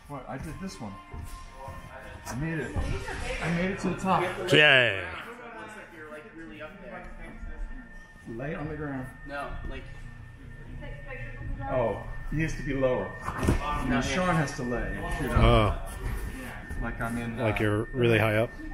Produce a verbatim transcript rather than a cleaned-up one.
What? I did this one. I made it. I made it to the top. Yeah. Lay on the ground. No, like. Oh, he has to be lower. No, Sean has to lay. You know, Oh, like I'm in. Uh, like you're really high up.